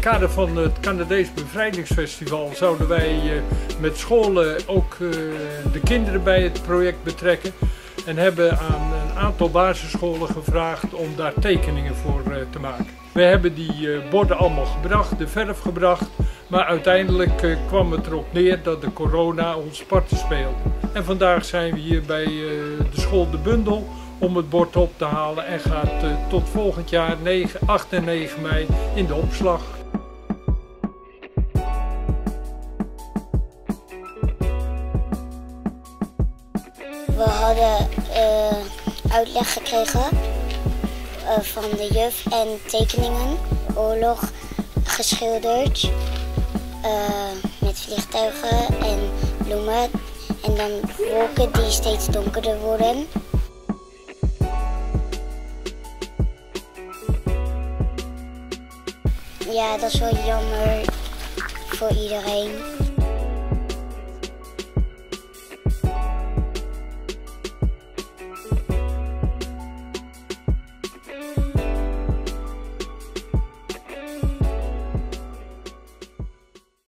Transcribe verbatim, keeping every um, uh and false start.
kader van het Canadees Bevrijdingsfestival zouden wij met scholen ook de kinderen bij het project betrekken. En hebben aan een aantal basisscholen gevraagd om daar tekeningen voor te maken. We hebben die borden allemaal gebracht, de verf gebracht. Maar uiteindelijk kwam het erop neer dat de corona ons parten speelde. En vandaag zijn we hier bij de school De Bundel om het bord op te halen en gaat tot volgend jaar acht en negen mei in de opslag. We hadden uh, uitleg gekregen uh, van de juf en tekeningen, oorlog geschilderd uh, met vliegtuigen en bloemen en dan wolken die steeds donkerder worden. Ja, dat is wel jammer voor iedereen.